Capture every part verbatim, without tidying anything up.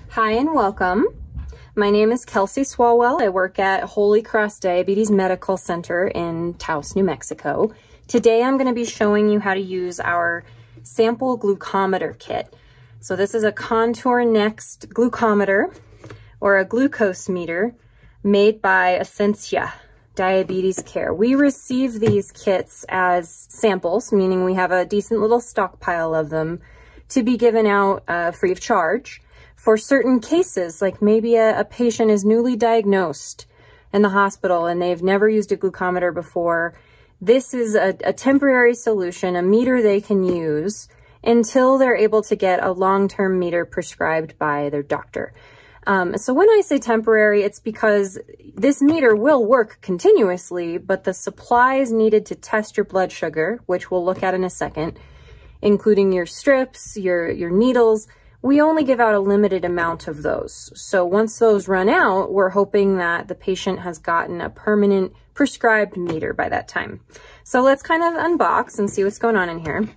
Hi and welcome. My name is Kelsey Swalwell. I work at Holy Cross Diabetes Medical Center in Taos, New Mexico. Today I'm going to be showing you how to use our sample glucometer kit. So this is a Contour Next glucometer or a glucose meter made by Ascensia Diabetes Care. We receive these kits as samples, meaning we have a decent little stockpile of them to be given out uh, free of charge for certain cases, like maybe a, a patient is newly diagnosed in the hospital and they've never used a glucometer before. This is a, a temporary solution, a meter they can use until they're able to get a long-term meter prescribed by their doctor. Um, so when I say temporary, it's because this meter will work continuously, but the supplies needed to test your blood sugar, which we'll look at in a second, including your strips, your, your needles, we only give out a limited amount of those. So once those run out, we're hoping that the patient has gotten a permanent prescribed meter by that time. So let's kind of unbox and see what's going on in here.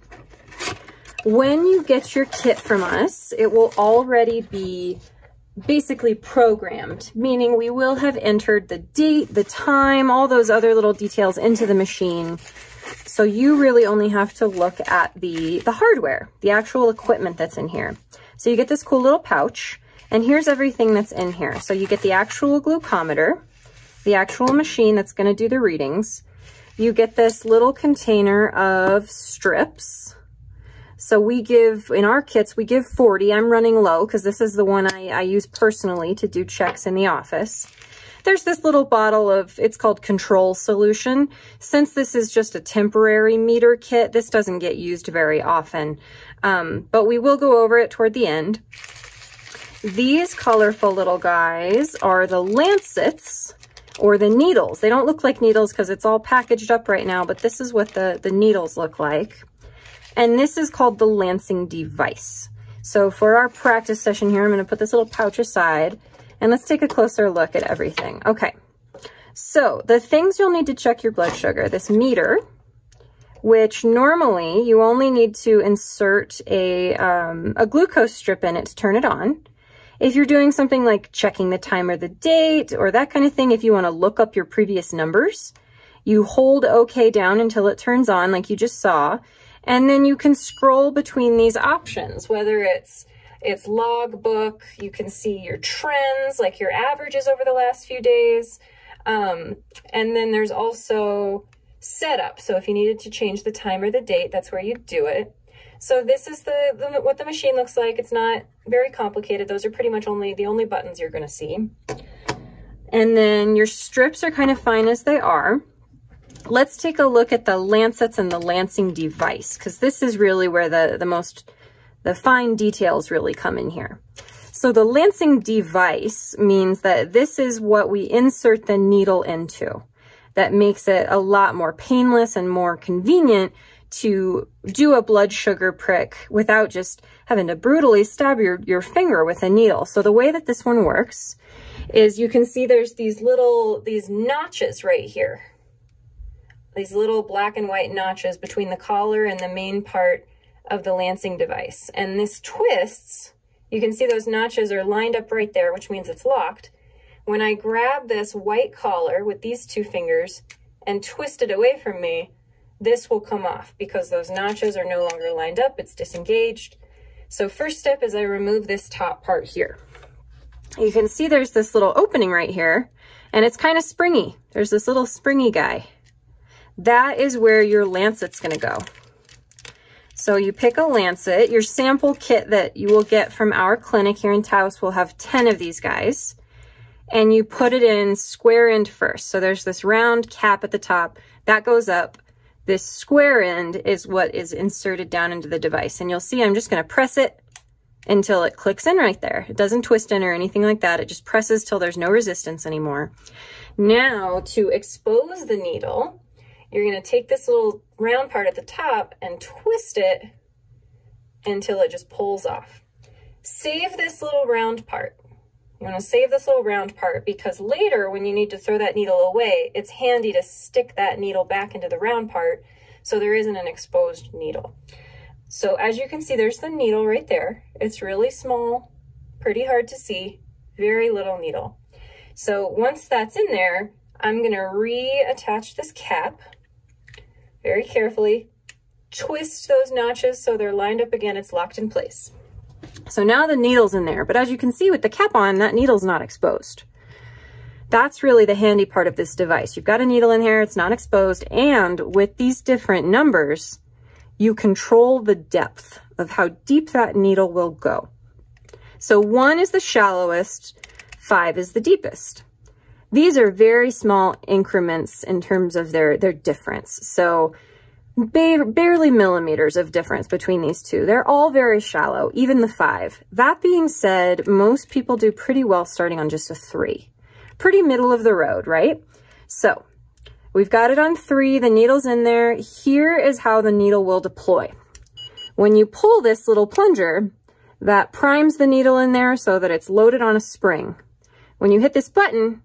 When you get your kit from us, it will already be basically programmed, meaning we will have entered the date, the time, all those other little details into the machine. So you really only have to look at the, the hardware, the actual equipment that's in here. So you get this cool little pouch, and here's everything that's in here. So you get the actual glucometer, the actual machine that's going to do the readings. You get this little container of strips. So we give, in our kits, we give forty. I'm running low because this is the one I, I use personally to do checks in the office. There's this little bottle of, it's called Control Solution. Since this is just a temporary meter kit, this doesn't get used very often, um, but we will go over it toward the end. These colorful little guys are the lancets or the needles. They don't look like needles because it's all packaged up right now, but this is what the, the needles look like. And this is called the lancing device. So for our practice session here, I'm going to put this little pouch aside. And let's take a closer look at everything. Okay, so the things you'll need to check your blood sugar, this meter, which normally you only need to insert a, um, a glucose strip in it to turn it on. If you're doing something like checking the time or the date or that kind of thing, if you want to look up your previous numbers, you hold OK down until it turns on like you just saw, and then you can scroll between these options, whether it's It's logbook, you can see your trends, like your averages over the last few days. Um, and then there's also setup. So if you needed to change the time or the date, that's where you do it. So this is the, the what the machine looks like. It's not very complicated. Those are pretty much only the only buttons you're going to see. And then your strips are kind of fine as they are. Let's take a look at the lancets and the lancing device, because this is really where the, the most The fine details really come in here. So the lancing device means that this is what we insert the needle into. That makes it a lot more painless and more convenient to do a blood sugar prick without just having to brutally stab your, your finger with a needle. So the way that this one works is you can see there's these little, these notches right here. These little black and white notches between the collar and the main part of the lancing device. And this twists, you can see those notches are lined up right there, which means it's locked. When I grab this white collar with these two fingers and twist it away from me, this will come off because those notches are no longer lined up, it's disengaged. So first step is I remove this top part here. You can see there's this little opening right here, and it's kind of springy. There's this little springy guy. That is where your lancet's gonna go. So you pick a lancet. Your sample kit that you will get from our clinic here in Taos will have ten of these guys. And you put it in square end first. So there's this round cap at the top. That goes up. This square end is what is inserted down into the device. And you'll see I'm just going to press it until it clicks in right there. It doesn't twist in or anything like that. It just presses till there's no resistance anymore. Now to expose the needle, you're going to take this little round part at the top and twist it until it just pulls off. Save this little round part. You want to save this little round part because later when you need to throw that needle away, it's handy to stick that needle back into the round part so there isn't an exposed needle. So as you can see, there's the needle right there. It's really small. pretty hard to see, very little needle. So once that's in there, I'm gonna reattach this cap very carefully, twist those notches so they're lined up again, it's locked in place. So now the needle's in there, but as you can see with the cap on, that needle's not exposed. That's really the handy part of this device. You've got a needle in here, it's not exposed, and with these different numbers, you control the depth of how deep that needle will go. So one is the shallowest, five is the deepest. These are very small increments in terms of their, their difference. So ba barely millimeters of difference between these two. They're all very shallow, even the five. That being said, most people do pretty well starting on just a three. Pretty middle of the road, right? So we've got it on three, the needle's in there. Here is how the needle will deploy. When you pull this little plunger, that primes the needle in there so that it's loaded on a spring. When you hit this button,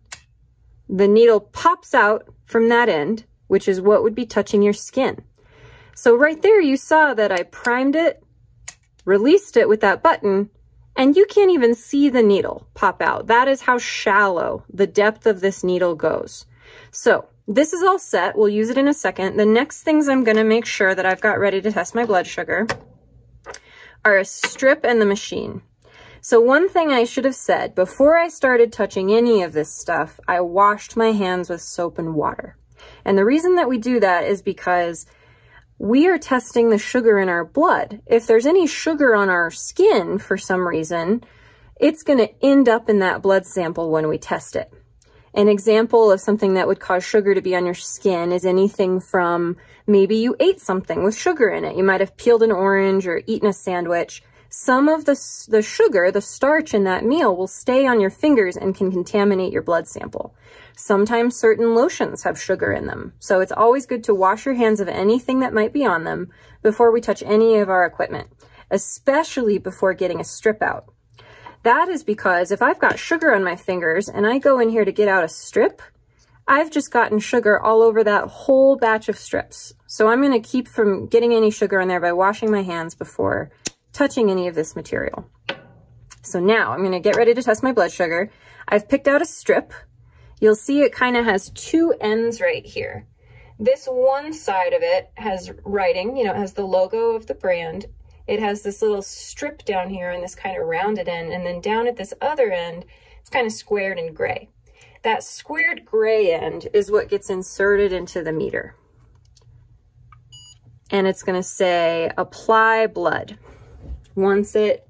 the needle pops out from that end, which is what would be touching your skin. So right there, you saw that I primed it, released it with that button, and you can't even see the needle pop out. That is how shallow the depth of this needle goes. So this is all set. We'll use it in a second. The next things I'm gonna make sure that I've got ready to test my blood sugar are a strip and the machine. So one thing I should have said, before I started touching any of this stuff, I washed my hands with soap and water. And the reason that we do that is because we are testing the sugar in our blood. If there's any sugar on our skin for some reason, it's gonna end up in that blood sample when we test it. An example of something that would cause sugar to be on your skin is anything from maybe you ate something with sugar in it. You might have peeled an orange or eaten a sandwich. Some of the, the sugar, the starch in that meal will stay on your fingers and can contaminate your blood sample. Sometimes certain lotions have sugar in them. So it's always good to wash your hands of anything that might be on them before we touch any of our equipment, especially before getting a strip out. That is because if I've got sugar on my fingers and I go in here to get out a strip, I've just gotten sugar all over that whole batch of strips. So I'm gonna keep from getting any sugar in there by washing my hands before touching any of this material. So now I'm gonna get ready to test my blood sugar. I've picked out a strip. You'll see it kind of has two ends right here. This one side of it has writing, you know, it has the logo of the brand. It has this little strip down here and this kind of rounded end, and then down at this other end, it's kind of squared and gray. That squared gray end is what gets inserted into the meter. And it's gonna say, apply blood. Once it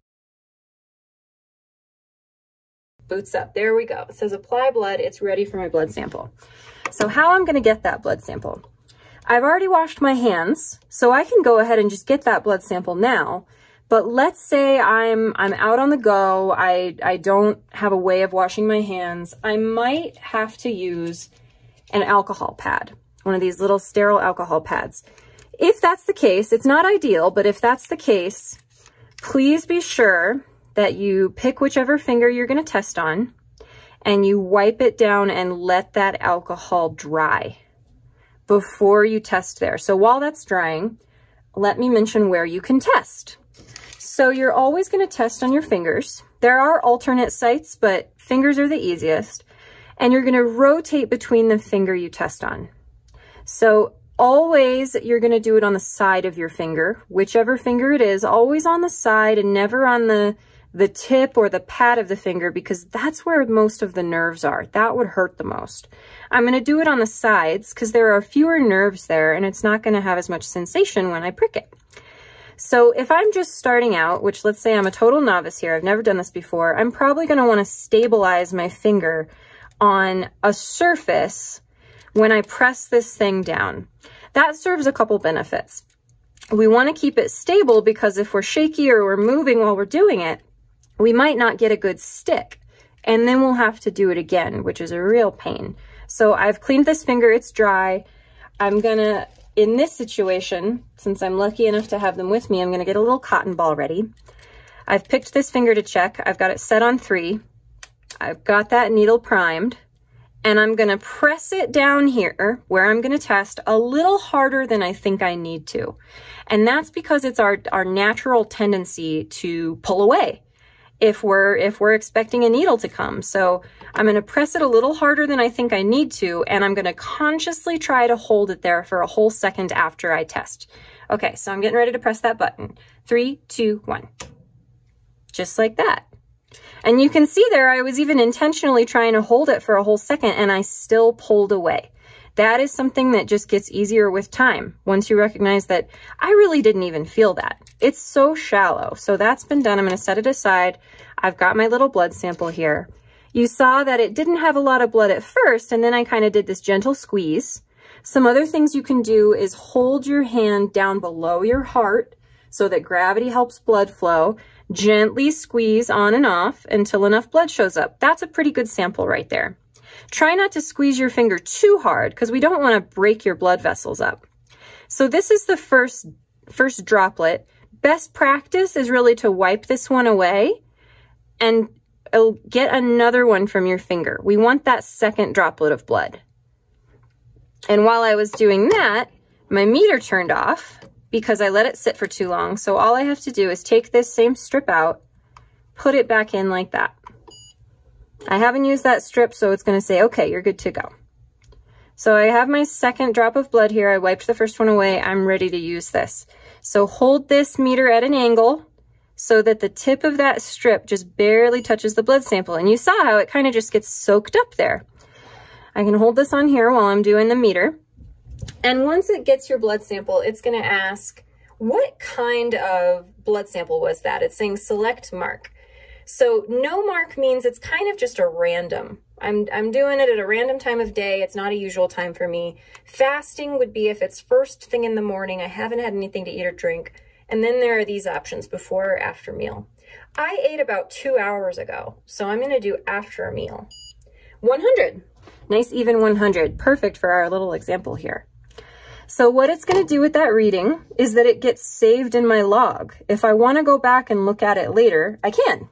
boots up, there we go. It says apply blood, it's ready for my blood sample. So how I'm gonna get that blood sample? I've already washed my hands, so I can go ahead and just get that blood sample now. But let's say I'm I'm out on the go, I, I don't have a way of washing my hands. I might have to use an alcohol pad, one of these little sterile alcohol pads. If that's the case, it's not ideal, but if that's the case, please be sure that you pick whichever finger you're gonna test on and you wipe it down and let that alcohol dry before you test there. So while that's drying, let me mention where you can test. So you're always gonna test on your fingers. There are alternate sites, but fingers are the easiest. And you're gonna rotate between the finger you test on. So always you're gonna do it on the side of your finger, whichever finger it is, always on the side and never on the, the tip or the pad of the finger, because that's where most of the nerves are. That would hurt the most. I'm gonna do it on the sides because there are fewer nerves there and it's not gonna have as much sensation when I prick it. So if I'm just starting out, which let's say I'm a total novice here, I've never done this before, I'm probably gonna wanna stabilize my finger on a surface when I press this thing down. That serves a couple benefits. We wanna keep it stable because if we're shaky or we're moving while we're doing it, we might not get a good stick. And then we'll have to do it again, which is a real pain. So I've cleaned this finger, it's dry. I'm gonna, in this situation, since I'm lucky enough to have them with me, I'm gonna get a little cotton ball ready. I've picked this finger to check. I've got it set on three. I've got that needle primed, and I'm gonna press it down here where I'm gonna test a little harder than I think I need to. And that's because it's our, our natural tendency to pull away. if we're, if we're expecting a needle to come. So I'm going to press it a little harder than I think I need to, and I'm going to consciously try to hold it there for a whole second after I test. Okay, so I'm getting ready to press that button. Three, two, one. Just like that. And you can see there, I was even intentionally trying to hold it for a whole second and I still pulled away. That is something that just gets easier with time. Once you recognize that I really didn't even feel that. It's so shallow. So that's been done. I'm going to set it aside. I've got my little blood sample here. You saw that it didn't have a lot of blood at first, and then I kind of did this gentle squeeze. Some other things you can do is hold your hand down below your heart so that gravity helps blood flow. Gently squeeze on and off until enough blood shows up. That's a pretty good sample right there. Try not to squeeze your finger too hard because we don't want to break your blood vessels up. So this is the first, first droplet. Best practice is really to wipe this one away and get another one from your finger. We want that second droplet of blood. And while I was doing that, my meter turned off because I let it sit for too long. So all I have to do is take this same strip out, put it back in like that. I haven't used that strip, so it's going to say, okay, you're good to go. So I have my second drop of blood here. I wiped the first one away. I'm ready to use this. So hold this meter at an angle so that the tip of that strip just barely touches the blood sample. And you saw how it kind of just gets soaked up there. I can hold this on here while I'm doing the meter. And once it gets your blood sample, it's going to ask, what kind of blood sample was that? It's saying select mark. So no mark means it's kind of just a random. I'm, I'm doing it at a random time of day. It's not a usual time for me. Fasting would be if it's first thing in the morning, I haven't had anything to eat or drink. And then there are these options, before or after meal. I ate about two hours ago, so I'm going to do after a meal. one hundred. Nice even one hundred. Perfect for our little example here. So what it's going to do with that reading is that it gets saved in my log. If I want to go back and look at it later, I can.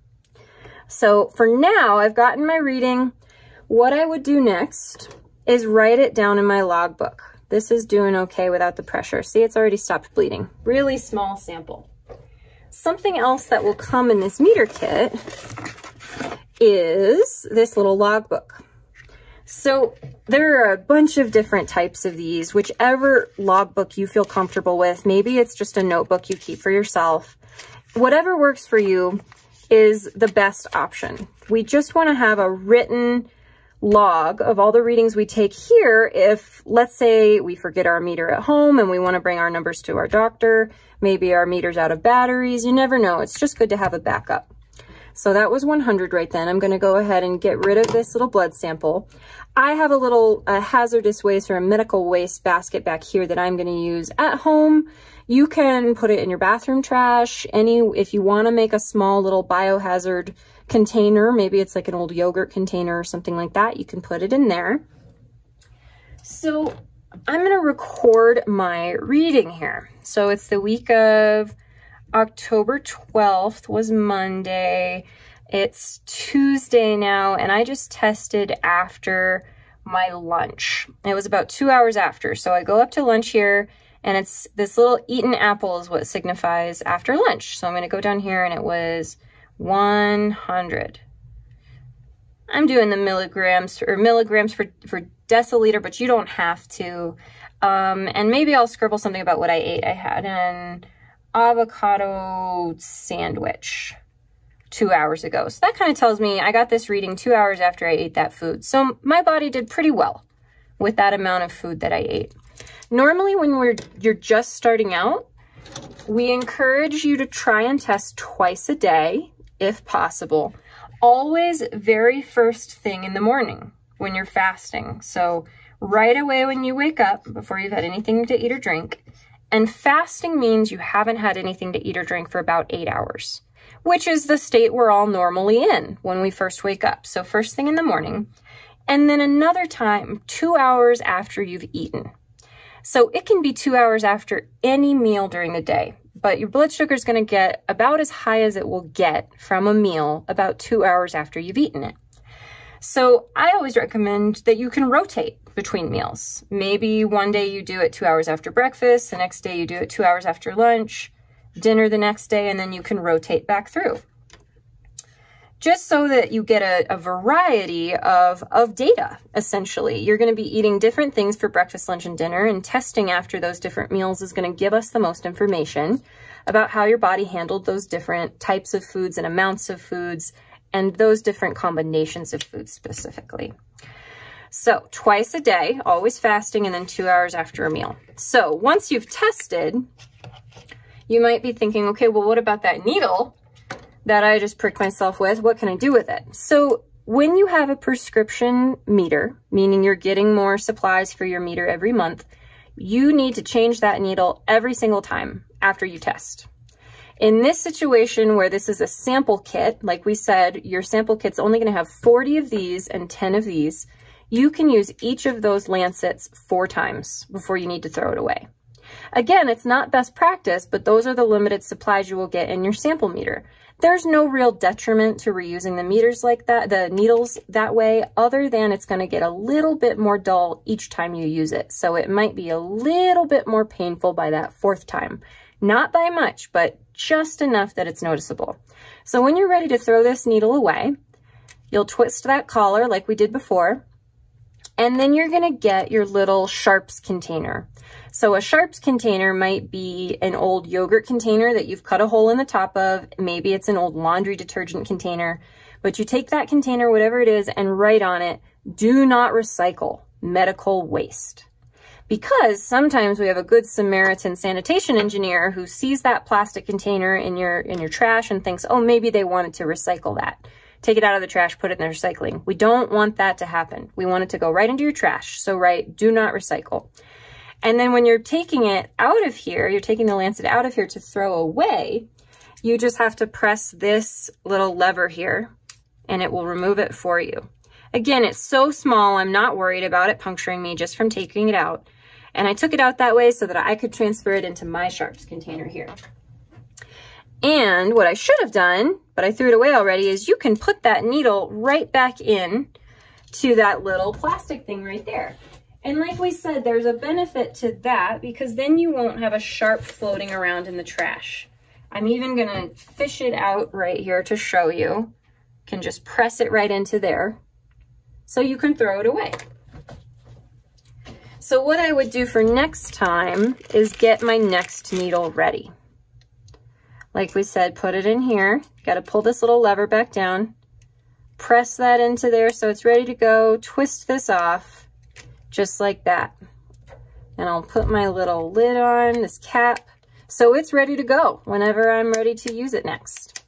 So for now, I've gotten my reading. What I would do next is write it down in my logbook. This is doing okay without the pressure. See, it's already stopped bleeding. Really small sample. Something else that will come in this meter kit is this little logbook. So there are a bunch of different types of these, whichever logbook you feel comfortable with. Maybe it's just a notebook you keep for yourself. Whatever works for you is the best option. We just want to have a written log of all the readings we take here. If, let's say, we forget our meter at home and we want to bring our numbers to our doctor, maybe our meter's out of batteries, you never know. It's just good to have a backup. So that was one hundred right then. I'm going to go ahead and get rid of this little blood sample. I have a little uh, hazardous waste or a medical waste basket back here that I'm going to use at home. You can put it in your bathroom trash. Any, if you want to make a small little biohazard container, maybe it's like an old yogurt container or something like that, you can put it in there. So I'm going to record my reading here. So it's the week of October twelfth was Monday. It's Tuesday now, and I just tested after my lunch. It was about two hours after. So I go up to lunch here, and it's this little eaten apple is what signifies after lunch. So I'm going to go down here, and it was one hundred. I'm doing the milligrams or milligrams for, for deciliter, but you don't have to. Um, and maybe I'll scribble something about what I ate. I had an avocado sandwich two hours ago. So that kind of tells me I got this reading two hours after I ate that food. So my body did pretty well with that amount of food that I ate. Normally when we're you're just starting out, we encourage you to try and test twice a day if possible. Always very first thing in the morning when you're fasting. So right away when you wake up, before you've had anything to eat or drink. And fasting means you haven't had anything to eat or drink for about eight hours, which is the state we're all normally in when we first wake up. So first thing in the morning, and then another time, two hours after you've eaten. So it can be two hours after any meal during the day, but your blood sugar is going to get about as high as it will get from a meal about two hours after you've eaten it. So I always recommend that you can rotate between meals. Maybe one day you do it two hours after breakfast, the next day you do it two hours after lunch, dinner the next day, and then you can rotate back through. just so that you get a, a variety of, of data, essentially. You're gonna be eating different things for breakfast, lunch, and dinner, and testing after those different meals is gonna give us the most information about how your body handled those different types of foods and amounts of foods and those different combinations of foods specifically. So twice a day, always fasting, and then two hours after a meal. So once you've tested, you might be thinking, okay, well, what about that needle that I just pricked myself with? What can I do with it? So when you have a prescription meter, meaning you're getting more supplies for your meter every month, you need to change that needle every single time after you test. In this situation where this is a sample kit, like we said, your sample kit's only gonna have forty of these and ten of these. You can use each of those lancets four times before you need to throw it away. Again, it's not best practice, but those are the limited supplies you will get in your sample meter. There's no real detriment to reusing the meters like that, the needles that way, other than it's going to get a little bit more dull each time you use it. So it might be a little bit more painful by that fourth time. Not by much, but just enough that it's noticeable. So when you're ready to throw this needle away, you'll twist that collar like we did before, and then you're going to get your little sharps container. So a sharps container might be an old yogurt container that you've cut a hole in the top of. Maybe it's an old laundry detergent container, but you take that container, whatever it is, and write on it, do not recycle medical waste. Because sometimes we have a good Samaritan sanitation engineer who sees that plastic container in your, in your trash and thinks, oh, maybe they wanted to recycle that. Take it out of the trash, put it in the recycling. We don't want that to happen. We want it to go right into your trash. So write, do not recycle. And then when you're taking it out of here, you're taking the lancet out of here to throw away, you just have to press this little lever here and it will remove it for you. Again, it's so small, I'm not worried about it puncturing me just from taking it out. And I took it out that way so that I could transfer it into my sharps container here. And what I should have done, but I threw it away already, is you can put that needle right back in to that little plastic thing right there. And like we said, there's a benefit to that because then you won't have a sharp floating around in the trash. I'm even gonna fish it out right here to show you. You can just press it right into there so you can throw it away. So what I would do for next time is get my next needle ready. Like we said, put it in here. Got to pull this little lever back down, press that into there so it's ready to go, twist this off, just like that. And I'll put my little lid on, this cap, so it's ready to go whenever I'm ready to use it next.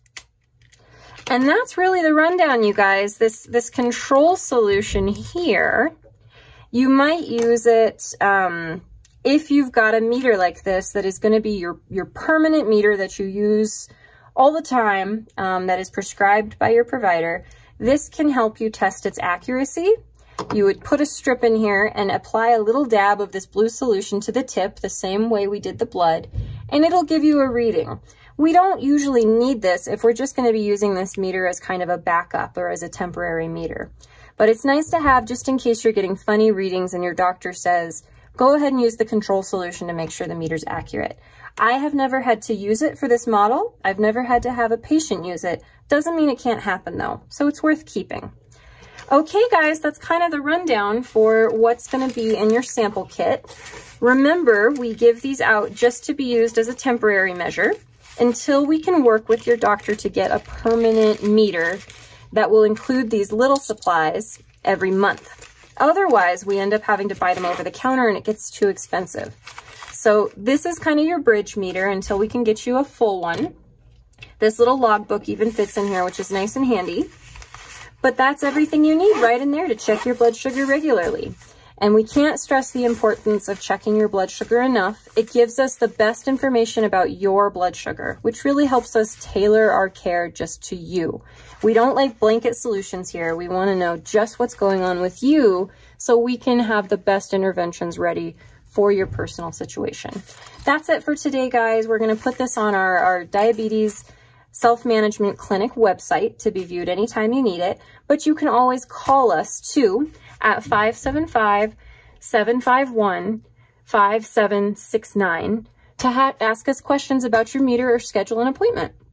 And that's really the rundown, you guys. This, this control solution here, you might use it um, if you've got a meter like this that is going to be your, your permanent meter that you use all the time, um, that is prescribed by your provider. This can help you test its accuracy. You would put a strip in here and apply a little dab of this blue solution to the tip, the same way we did the blood, and it'll give you a reading. We don't usually need this if we're just going to be using this meter as kind of a backup or as a temporary meter. But it's nice to have just in case you're getting funny readings and your doctor says, go ahead and use the control solution to make sure the meter's accurate. I have never had to use it for this model. I've never had to have a patient use it. Doesn't mean it can't happen though, so it's worth keeping. Okay guys, that's kind of the rundown for what's going to be in your sample kit. Remember, we give these out just to be used as a temporary measure until we can work with your doctor to get a permanent meter that will include these little supplies every month. Otherwise, we end up having to buy them over the counter and it gets too expensive. So this is kind of your bridge meter until we can get you a full one. This little logbook even fits in here, which is nice and handy. But that's everything you need right in there to check your blood sugar regularly. And we can't stress the importance of checking your blood sugar enough. It gives us the best information about your blood sugar, which really helps us tailor our care just to you. We don't like blanket solutions here. We want to know just what's going on with you so we can have the best interventions ready for your personal situation. That's it for today, guys. We're going to put this on our, our diabetes self-management clinic website to be viewed anytime you need it, but you can always call us too at five seven five, seven five one, five seven six nine to ha ask us questions about your meter or schedule an appointment.